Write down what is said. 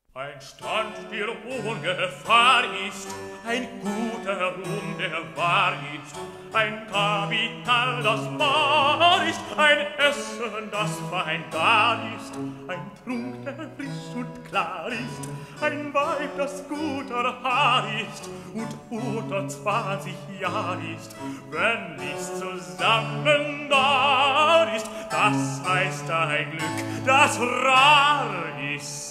Ein Stand, der ohne Gefahr ist, ein guter Ruhm, der wahr ist, ein Kapital, das wahr ist, ein Essen, das fein gar ist, ein Trunk, der frisch und klar ist, ein Weib, das guter Haar ist und unter 20 Jahr ist, wenn nichts zusammen da ist, das heißt ein Glück, das rar ist.